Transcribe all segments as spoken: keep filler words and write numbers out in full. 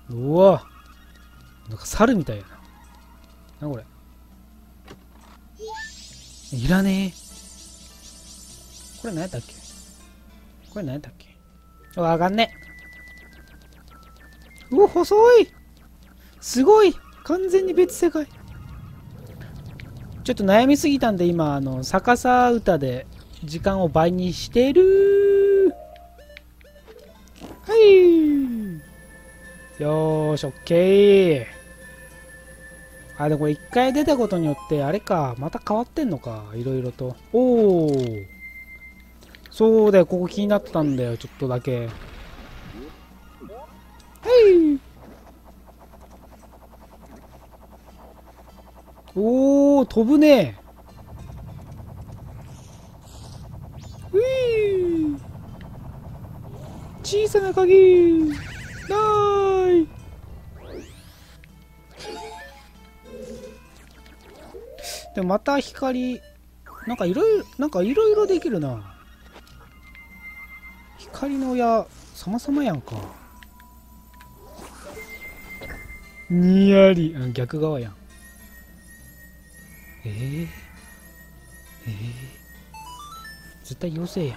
うわ、なんか猿みたいやな。なこれ。いらねえ。これ何やったっけ。これ何やったっけ。わかんねえ。うわ、細い。すごい。完全に別世界。ちょっと悩みすぎたんで今あの逆さ歌で時間を倍にしてる。はい。よーし、オッケー。あ、でもこれ一回出たことによってあれか、また変わってんのか、いろいろと。おー、そうだよ、ここ気になってたんだよ、ちょっとだけ。はい。おー、飛ぶね。うぃー。小さな鍵。ない。でもまた光、なんかいろいろ、なんかいろいろできるな。光の矢、様々やんか。にやり。あ、逆側やん。えー、えー、絶対妖精やん。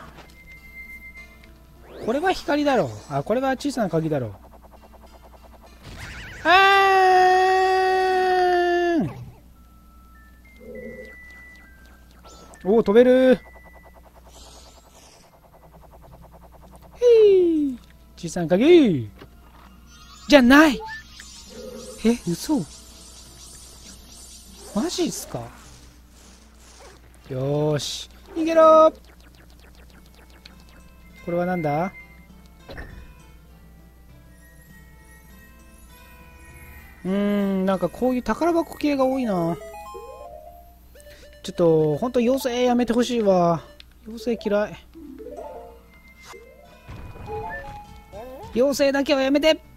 これは光だろう。あ、これは小さな鍵だろう。あーん。おお、飛べる。へい。小さな鍵じゃない。え、嘘。マジっすか。よーし、逃げろー。これはなんだ。うーん、なんかこういう宝箱系が多いな。ちょっとほんと妖精やめてほしいわ。妖精嫌い。妖精だけはやめて。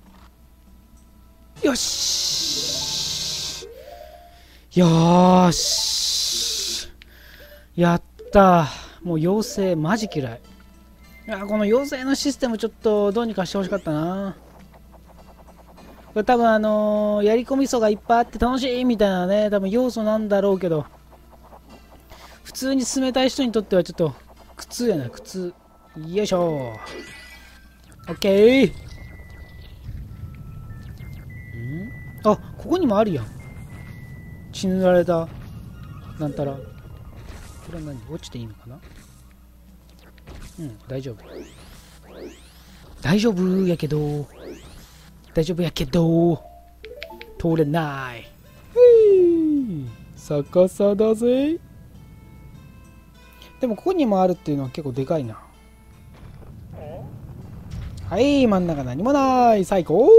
よし、よーし、やったー。もう妖精マジ嫌い。いや、この妖精のシステムちょっとどうにかしてほしかったな。これ多分あのー、やり込み素がいっぱいあって楽しいみたいなね、多分要素なんだろうけど、普通に進めたい人にとってはちょっと苦痛やな、苦痛。よいしょ。オッケー。んあ、ここにもあるやん。血塗られたなんたら。これは何、落ちていいのかな。うん、大丈夫。大丈夫やけど、大丈夫やけど、通れない。ふい、逆さだぜ。でもここにもあるっていうのは結構でかいな。はい、真ん中何もない。最高。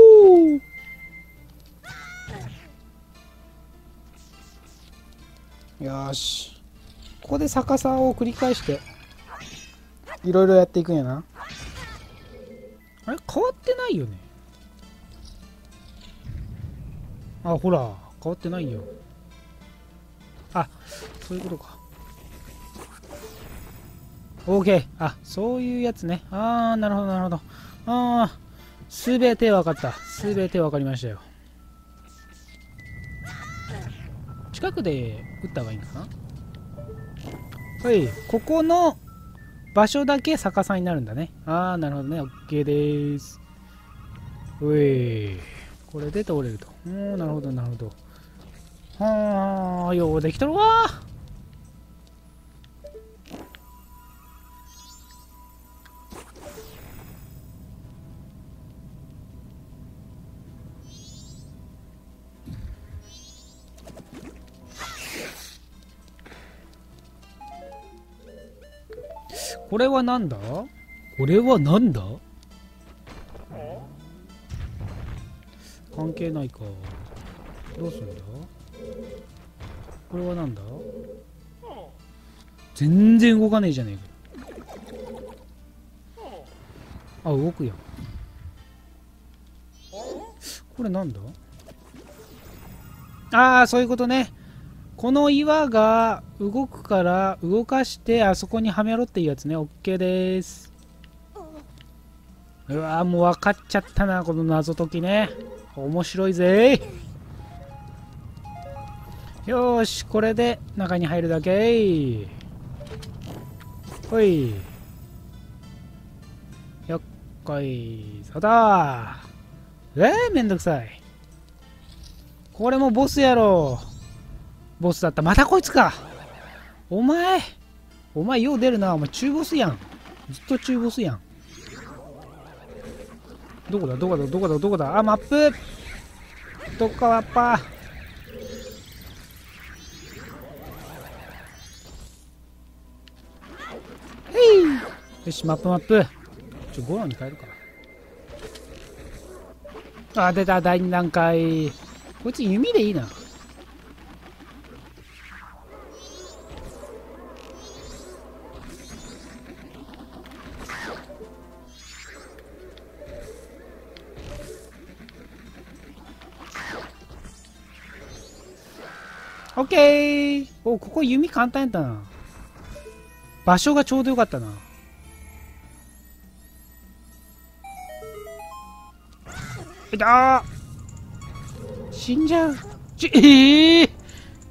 よし、ここで逆さを繰り返していろいろやっていくんやな。あれ変わってないよね。あ、ほら変わってないよ。あ、そういうことか。オーケー。あ、そういうやつね。あー、なるほどなるほど。あー、すべて分かった。すべて分かりましたよ。近くで撃った方がいいんかな。はい、ここの場所だけ逆さになるんだね。あー、なるほどね。オッケーでーす。うい、これで通れると。おー、なるほどなるほど。はー、ようできとるわー。これはなんだ。これはなんだ。関係ないか。どうすんだ。これはなんだ。全然動かねえじゃねえか。あ、動くやん。これなんだ。ああ、そういうことね。この岩が動くから動かしてあそこにはめろっていうやつね。 OK です。 うわー、もう分かっちゃったな、この謎解きね。面白いぜ。よーし、これで中に入るだけ。ほい。よっこい。そうだー。えー、めんどくさい。これもボスやろ。ボスだった。またこいつか。お前。お前よう出るな。お前中ボスやん。ずっと中ボスやん。どこだどこだどこだどこだ。あ、マップ。どっかはやっぱ。よし、マップマップ。ちょ、ゴロに変えるか。あ、出た、第二段階。こいつ弓でいいな。オッケー。お、ここ弓簡単やったな。場所がちょうどよかったな。いたー。死んじゃう。ち、ええー、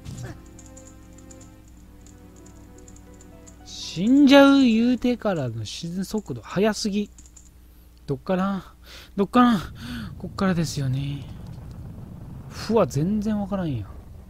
死んじゃう言うてからの自然速度速すぎ。どっからどっからこっからですよね。ふわ全然わからんやん。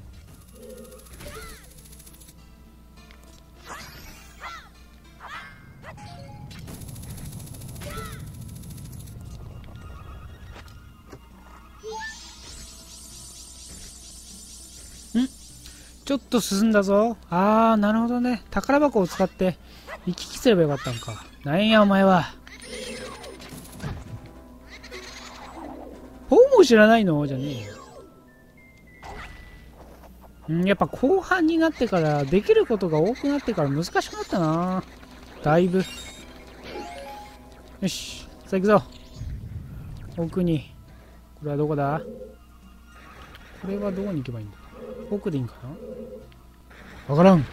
ちょっと進んだぞ。あー、なるほどね。宝箱を使って行き来すればよかったんか。なんやお前は。ほうも知らないのじゃねえよ。ん、やっぱ後半になってからできることが多くなってから難しくなったな。だいぶ。よし、さあ行くぞ。奥に。これはどこだ？これはどこに行けばいいんだ？奥でいいんかな？わからん。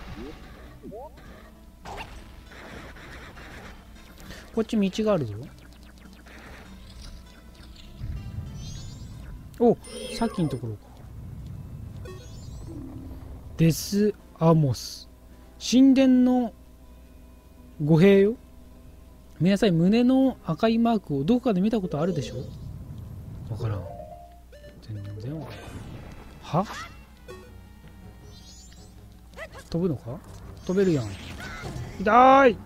こっち道があるぞ。お、さっきのところか。デス・アモス。神殿の語弊よ。皆さん、胸の赤いマークをどこかで見たことあるでしょ？わからん。全然わからん。は？飛ぶのか？飛べるやん。痛い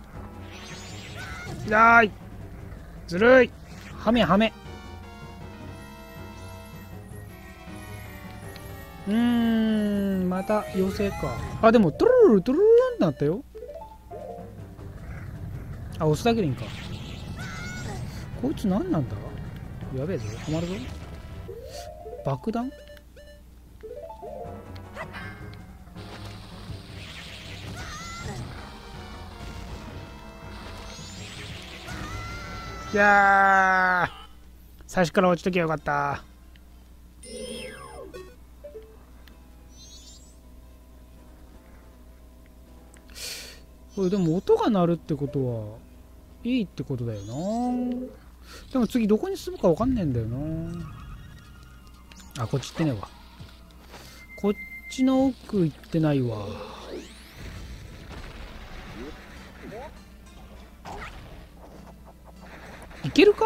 痛いずるい。はめはめ。うーん、また妖精か。あ、でもトゥルルルトゥルルルンってなったよ。あ、押すだけでいいんか。こいつ何なんだ？やべえぞ、止まるぞ。爆弾？いやー、最初から落ちときゃよかった。これでも音が鳴るってことはいいってことだよな。でも次どこに進むか分かんねえんだよな。あ、こっち行ってねえわ。こっちの奥行ってないわ。いけるか？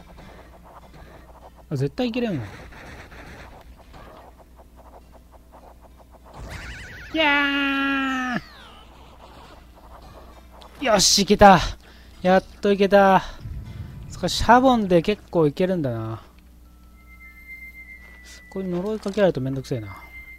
あ、絶対いけれんわ。いやー、よし、いけた。やっといけた。そっか、シャボンで結構いけるんだな。これ呪いかけられるとめんどくせえな。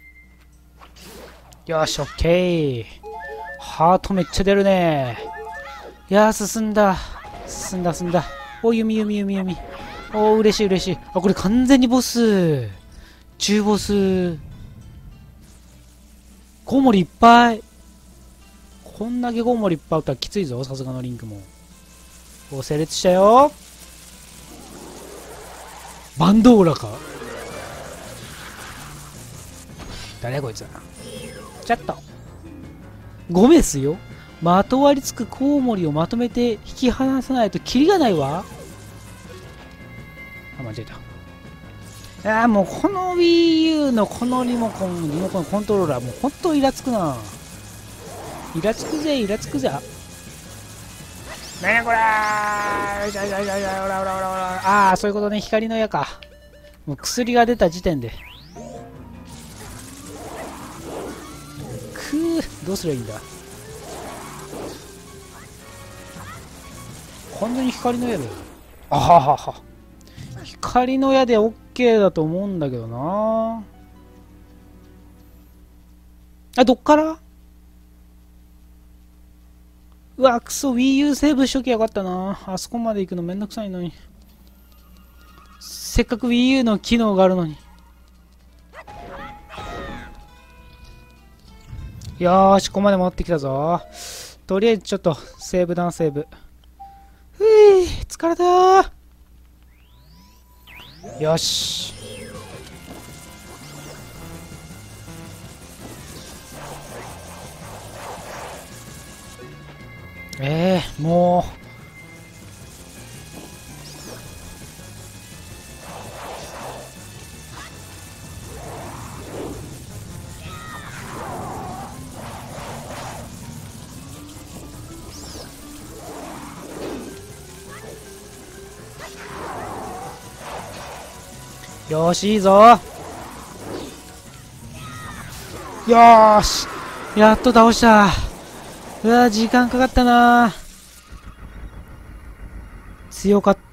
よし、オッケー。ハートめっちゃ出るね。いやー、進んだ。進んだ、進んだ。お、弓、弓、弓、弓。おー、嬉しい、嬉しい。あ、これ完全にボス。中ボス。コウモリいっぱい。こんだけコウモリいっぱいあったらきついぞ、さすがのリンクも。お、整列したよ。バンドーラか？誰こいつ。ちょっと。ゴメスよ。 まとわりつくコウモリをまとめて引き離さないとキリがないわ。あ、間違えた。あーもうこの WiiU のこのリモコン、リモコンコントローラーもうほんとイラつくな。イラつくぜ、イラつくぜ。なにこれー。よしよしよしよし、おらおらおらおら。ああ、そういうことね、光の矢か。もう薬が出た時点で。くー、どうすりゃいいんだ。完全に光の矢で。あははは。光の矢で OK だと思うんだけどな。あ、どっから。うわ、くそ、WiiU セーブしときゃよかったな。あそこまで行くのめんどくさいのに。せっかく WiiU の機能があるのに。よーし、ここまで持ってきたぞ。とりあえずちょっと、セーブダウンセーブ。ふい、疲れたー。よし。ええー、もう。よーし、いいぞ。よーし。やっと倒した。うわー、時間かかったな。強かった、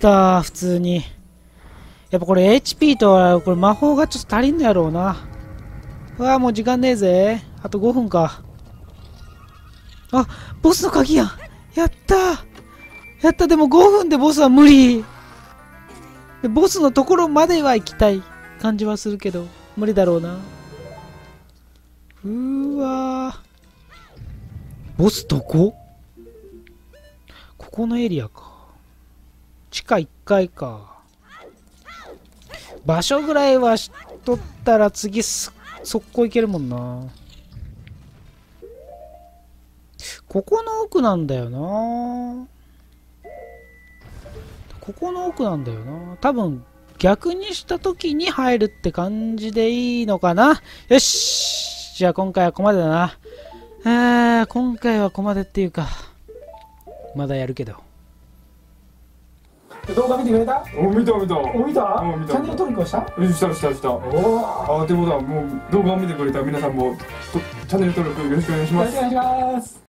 普通に。やっぱこれ エイチピー とは、これ魔法がちょっと足りんのやろうな。うわー、もう時間ねえぜ。あとごふんか。あ、ボスの鍵やん。やったー。やった、でもごふんでボスは無理。でボスのところまでは行きたい感じはするけど、無理だろうな。うーわー。ボスどこ？ここのエリアか。地下いっかいか。場所ぐらいは知っとったら次す速攻行けるもんな。ここの奥なんだよな。ここの奥なんだよな。多分逆にした時に入るって感じでいいのかな。よし、じゃあ今回はここまでだな。あー、今回はここまでっていうか、まだやるけど。動画見てくれた？ お、見た見た。 お、見た？ うん、見た。 チャンネル登録をした？ したしたした。おお。あ、ってことはもう動画を見てくれた皆さんもチャンネル登録よろしくお願いします。 よろしくお願いします。